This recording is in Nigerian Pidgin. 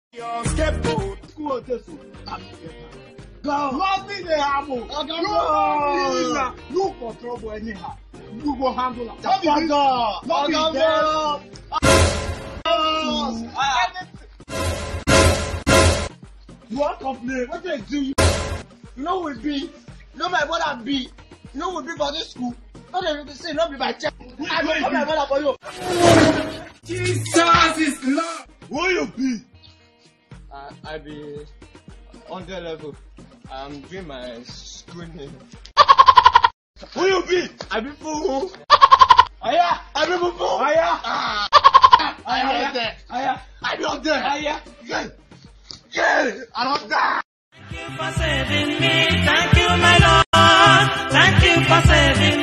Your scapegoat. School this go. Nothing they happen. No. Look for trouble anyhow. You go handle it. You want complain? What they do? You know we be. You know my brother be. You know we be for this school. What they say? Not be by check. I go call my brother for you. Jesus is love. Who you be? I be on the level. I'm doing my screening. Who you be? I be fool. Aya, I be fool. Aya, Aya, Aya, I be on there. Aya. Yeah, I don't die. Thank you for saving me. Thank you, my Lord. Thank you for saving me.